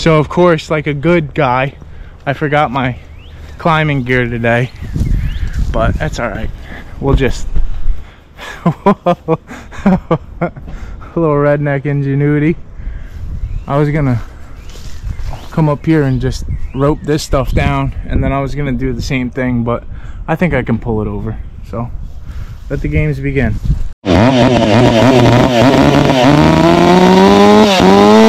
So of course, like a good guy, I forgot my climbing gear today, but that's all right. We'll just a little redneck ingenuity. I was gonna come up here and just rope this stuff down, and then I was gonna do the same thing, but I think I can pull it over. So let the games begin.